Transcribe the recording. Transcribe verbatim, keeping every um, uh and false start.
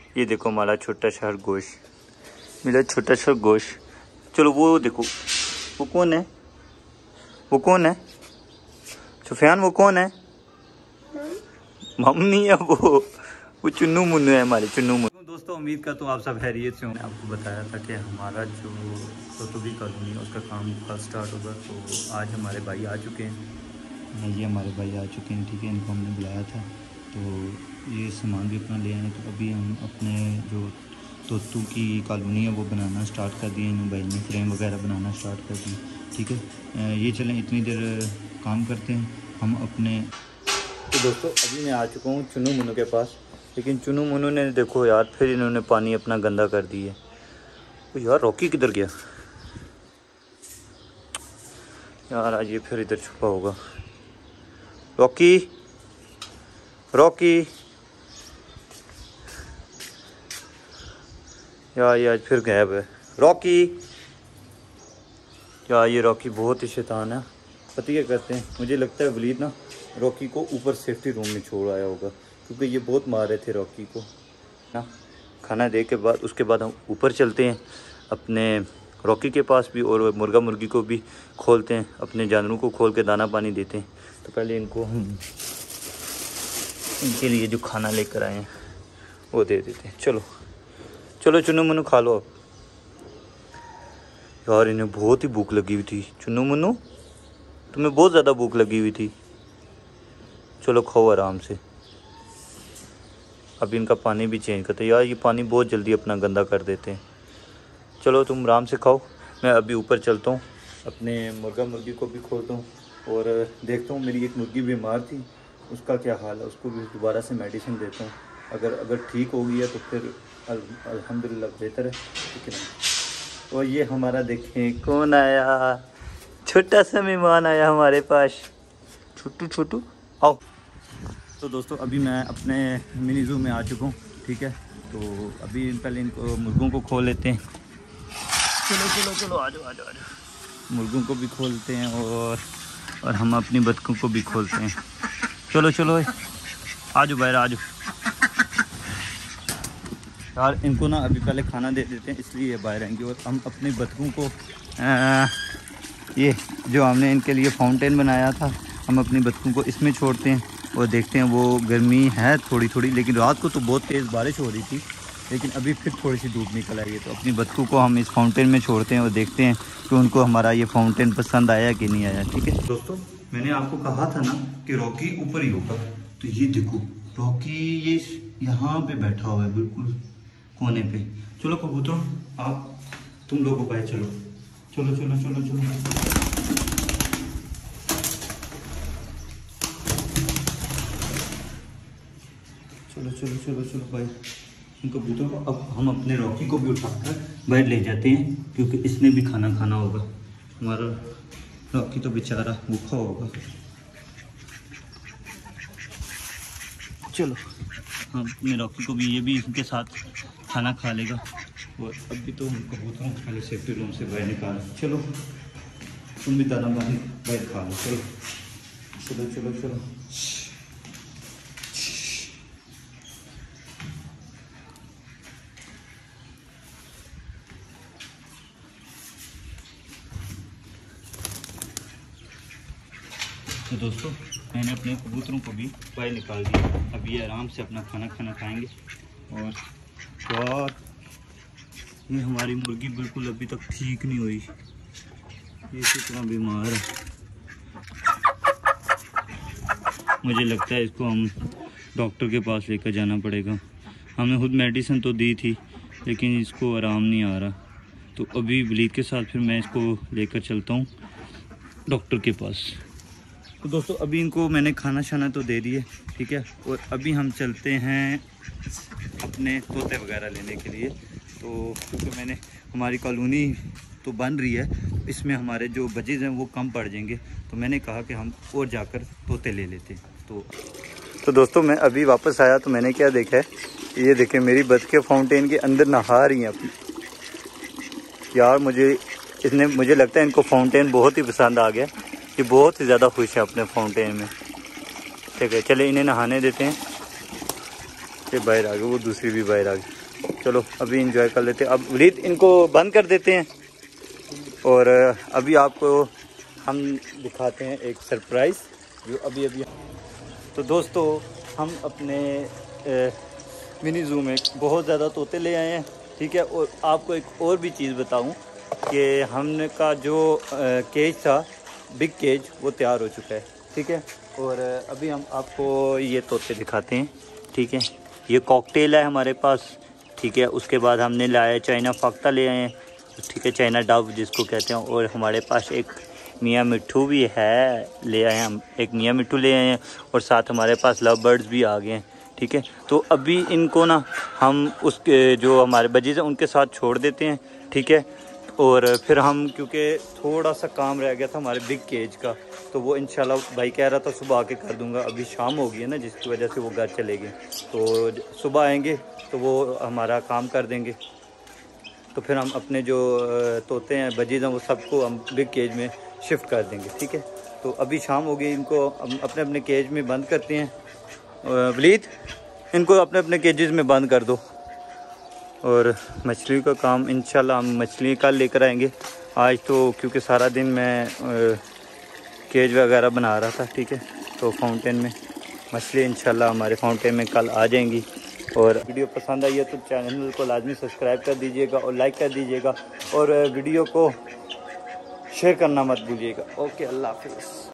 ये देखो हमारा छोटा सा गोश्त मिला, छोटा सा गोश्त। चलो वो देखो, वो कौन है, वो कौन है सुफियान, वो कौन है? मम्मी है वो वो चुन्नू मुन्नू है, हमारे चुन्नू मुन्नू। दोस्तों उम्मीद का तो आप सब खैरियत से होंगे। आपको बताया था कि हमारा जो तोतुबी कॉलोनी है उसका काम कल स्टार्ट होगा। तो आज हमारे भाई आ चुके हैं, ये हमारे भाई आ चुके हैं, ठीक है। इनको हमने बुलाया था तो ये सामान भी अपना ले आए। तो अभी हम अपने जो तोतू की कॉलोनी है वो बनाना स्टार्ट कर दिए, इन भाई ने फ्रेम वगैरह बनाना स्टार्ट कर दिए, ठीक है। ये चलें इतनी देर काम करते हैं हम अपने। तो दोस्तों अभी मैं आ चुका हूँ चुन्नू मुन्नू के पास, लेकिन चुन्नू मुन्नू ने देखो यार फिर इन्होंने पानी अपना गंदा कर दिया। तो यार रॉकी किधर गया यार, आज ये फिर इधर छुपा होगा। रॉकी रॉकी यार ये आज फिर गायब है। रॉकी यार, ये रॉकी बहुत ही शैतान है। पता क्या करते हैं, मुझे लगता है वलीद ना रॉकी को ऊपर सेफ्टी रूम में छोड़ आया होगा, क्योंकि ये बहुत मार रहे थे रॉकी को ना। खाना दे के बाद उसके बाद हम ऊपर चलते हैं अपने रॉकी के पास भी, और मुर्गा मुर्गी को भी खोलते हैं, अपने जानवरों को खोल के दाना पानी देते हैं। तो पहले इनको हम इनके लिए जो खाना लेकर आए हैं वो दे देते हैं। चलो चलो चुन्नू मुन्नू खा लो अब। यार इन्हें बहुत ही भूख लगी हुई थी। चुन्नू मुन्नू तुम्हें बहुत ज़्यादा भूख लगी हुई थी, चलो खाओ आराम से। अब इनका पानी भी चेंज करते हैं। यार ये पानी बहुत जल्दी अपना गंदा कर देते हैं। चलो तुम आराम से खाओ, मैं अभी ऊपर चलता हूँ, अपने मुर्गा मुर्गी को भी खोलता हूँ और देखता हूँ। मेरी एक मुर्गी बीमार थी, उसका क्या हाल है, उसको भी दोबारा से मेडिसिन देता हूँ। अगर अगर ठीक हो गई है तो फिर अल, अल्हम्दुलिल्लाह बेहतर है, ठीक है। और ये हमारा देखें कौन आया, छोटा सा मेहमान आया हमारे पास, छोटू छोटू आओ। तो दोस्तों अभी मैं अपने मिनी ज़ू में आ चुका हूँ, ठीक है। तो अभी पहले इनको मुर्गों को खोल लेते हैं। चलो चलो चलो आ जाओ आ जाओ आ जाओ। मुर्गों को भी खोलते हैं और और हम अपनी बतखों को भी खोलते हैं। चलो चलो आ जाओ बाहर आ जाओ। यार इनको ना अभी पहले खाना दे देते हैं, इसलिए ये बाहर आएंगे। और हम अपनी बतखों को आ, ये जो हमने इनके लिए फाउंटेन बनाया था, हम अपनी बतखों को इसमें छोड़ते हैं और देखते हैं। वो गर्मी है थोड़ी थोड़ी, लेकिन रात को तो बहुत तेज़ बारिश हो रही थी, लेकिन अभी फिर थोड़ी सी धूप निकल आई है। तो अपनी बतखों को हम इस फाउंटेन में छोड़ते हैं और देखते हैं कि उनको हमारा ये फाउंटेन पसंद आया कि नहीं आया, ठीक है। दोस्तों मैंने आपको कहा था ना कि रॉकी ऊपर ही होगा, तो ये देखो रॉकी ये यहाँ पे बैठा हुआ है बिल्कुल कोने पे। चलो कबूतरों आप तुम लोगों को चलो चलो चलो चलो चलो चलो चलो चलो चलो भाई। इन कबूतरों को अब हम अपने रॉकी को भी उठाकर बाहर ले जाते हैं, क्योंकि इसने भी खाना खाना होगा। हमारा रॉकी तो बेचारा भूखा होगा। चलो हम अपने रॉकी को भी, ये भी इनके साथ खाना खा लेगा। और अभी तो हम कबूतरों को पहले सेफ्टी रूम से बाहर निकाल। चलो तुम भी दाना बाहर बाहर खा लो। चलो चलो चलो चलो तो दोस्तों मैंने अपने कबूतरों को भी बाहर निकाल दिया। अब ये आराम से अपना खाना खाना खाएंगे। और यार ये हमारी मुर्गी बिल्कुल अभी तक ठीक नहीं हुई, ये कितना बीमार है। मुझे लगता है इसको हम डॉक्टर के पास लेकर जाना पड़ेगा। हमने खुद मेडिसिन तो दी थी, लेकिन इसको आराम नहीं आ रहा। तो अभी वलीद के साथ फिर मैं इसको लेकर चलता हूँ डॉक्टर के पास। तो दोस्तों अभी इनको मैंने खाना शाना तो दे दिए, ठीक है। और अभी हम चलते हैं अपने तोते वगैरह लेने के लिए। तो क्योंकि मैंने हमारी कॉलोनी तो बन रही है, इसमें हमारे जो बजेज हैं वो कम पड़ जाएंगे, तो मैंने कहा कि हम और जाकर तोते ले लेते हैं। तो तो दोस्तों मैं अभी वापस आया तो मैंने क्या देखा है, ये देखें मेरी बतखें फाउंटेन के अंदर नहा रही हैं अपनी। यार मुझे इसने मुझे लगता है इनको फाउंटेन बहुत ही पसंद आ गया। ये बहुत ही ज़्यादा खुश है अपने फाउंटेन में, ठीक है। चले इन्हें नहाने देते हैं। ये बाहर आ गए, वो दूसरी भी बाहर आ गई। चलो अभी इंजॉय कर लेते हैं। अब वलीद इनको बंद कर देते हैं और अभी आपको हम दिखाते हैं एक सरप्राइज़ जो अभी अभी। तो दोस्तों हम अपने ए, मिनी ज़ू में बहुत ज़्यादा तोते ले आए हैं, ठीक है। और आपको एक और भी चीज़ बताऊं कि हमने का जो ए, केज था, बिग केज, वो तैयार हो चुका है, ठीक है। और अभी हम आपको ये तोते दिखाते हैं, ठीक है। ये कॉकटेल है हमारे पास, ठीक है। उसके बाद हमने लाया चाइना फाख्ता ले आए हैं, ठीक है, चाइना डव जिसको कहते हैं। और हमारे पास एक मियाँ मिट्ठू भी है, ले आए हैं हम, एक मियाँ मिट्ठू ले आए हैं। और साथ हमारे पास लव बर्ड्स भी आ गए हैं, ठीक है। तो अभी इनको ना हम उसके जो हमारे बजीज़ हैं उनके साथ छोड़ देते हैं, ठीक है। और फिर हम, क्योंकि थोड़ा सा काम रह गया था हमारे बिग केज का, तो वो इंशाल्लाह भाई कह रहा था सुबह आके कर दूंगा। अभी शाम हो गई है ना, जिसकी वजह से वो घर चले गए। तो सुबह आएंगे तो वो हमारा काम कर देंगे। तो फिर हम अपने जो तोते हैं, बजीज़ हैं, वो सबको हम बिग केज में शिफ्ट कर देंगे, ठीक है। तो अभी शाम हो गई, इनको हम अपने अपने केज में बंद करते हैं। वलीद इनको अपने अपने केजेस में बंद कर दो। और मछली का काम इंशाल्लाह हम मछली कल लेकर आएंगे। आज तो क्योंकि सारा दिन मैं केज वगैरह बना रहा था, ठीक है। तो फाउंटेन में मछली इंशाल्लाह हमारे फाउंटेन में कल आ जाएंगी। और वीडियो पसंद आई है तो चैनल को लाजमी सब्सक्राइब कर दीजिएगा और लाइक कर दीजिएगा और वीडियो को शेयर करना मत भूलिएगा। ओके, अल्लाह हाफिज़।